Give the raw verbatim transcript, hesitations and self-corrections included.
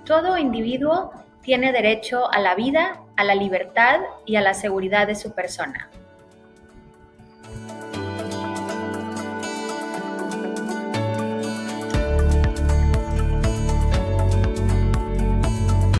Todo individuo tiene derecho a la vida, a la libertad y a la seguridad de su persona.